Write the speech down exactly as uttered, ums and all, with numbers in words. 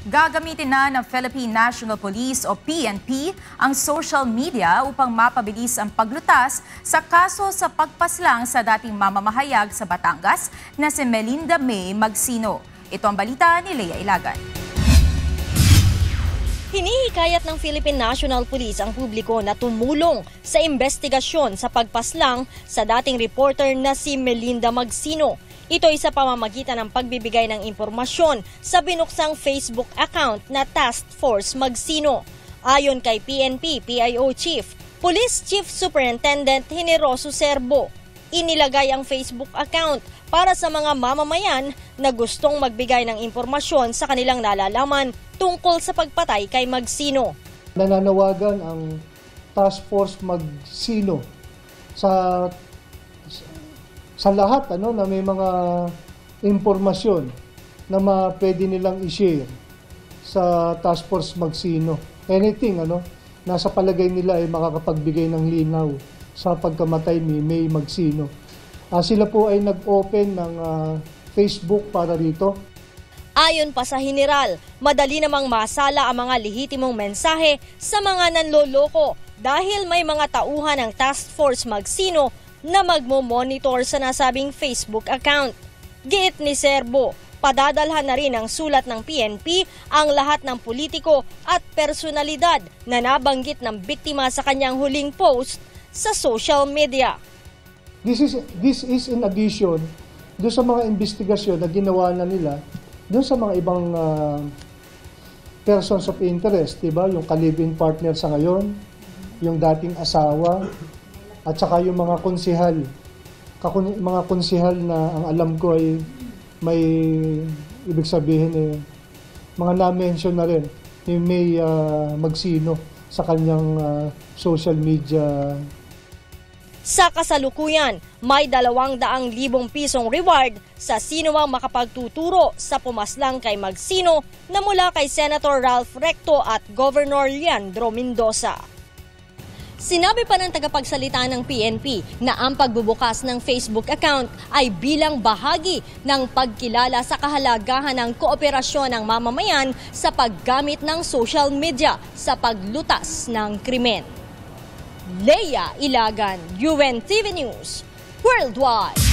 Gagamitin na ng Philippine National Police o P N P ang social media upang mapabilis ang paglutas sa kaso sa pagpaslang sa dating mamamahayag sa Batangas na si Melinda May Magsino. Ito ang balita ni Lea Ilagan. Hinihikayat ng Philippine National Police ang publiko na tumulong sa investigasyon sa pagpaslang sa dating reporter na si Melinda Magsino. Ito ay sa pamamagitan ng pagbibigay ng impormasyon sa binuksang Facebook account na Task Force Magsino. Ayon kay P N P P I O Chief, Police Chief Superintendent Generoso Serbo, inilagay ang Facebook account para sa mga mamamayan na gustong magbigay ng impormasyon sa kanilang nalalaman tungkol sa pagpatay kay Magsino. Nananawagan ang Task Force Magsino sa sa lahat ano na may mga impormasyon na ma pwede nilang i-share sa Task Force Magsino. Anything ano nasa palagay nila ay makakapagbigay ng linaw sa pagkamatay ni May Magsino. Uh, sila po ay nag-open ng uh, Facebook para rito. Ayon pa sa General, madali namang masala ang mga lehitimong mensahe sa mga nanloloko dahil may mga tauhan ng Task Force Magsino na magmo-monitor sa nasabing Facebook account. Giit ni Serbo, padadalhan na rin ang sulat ng P N P ang lahat ng politiko at personalidad na nabanggit ng biktima sa kanyang huling post sa social media. This is, this is in addition doon sa mga investigasyon na ginawa na nila doon sa mga ibang uh, persons of interest, diba? Yung ka-live-in partner sa ngayon, yung dating asawa, at saka yung mga konsihal, kakun, mga konsihal na ang alam ko ay may ibig sabihin eh, mga na-mention na rin ni May uh, Magsino sa kanyang uh, social media. Sa kasalukuyan, may dalawang daang libong pisong reward sa sino ang makapagtuturo sa pumaslang kay Magsino na mula kay Senator Ralph Recto at Governor Leandro Mendoza. Sinabi pa ng tagapagsalita ng P N P na ang pagbubukas ng Facebook account ay bilang bahagi ng pagkilala sa kahalagahan ng kooperasyon ng mamamayan sa paggamit ng social media sa paglutas ng krimen. Lea Ilagan, U N T V News, Worldwide.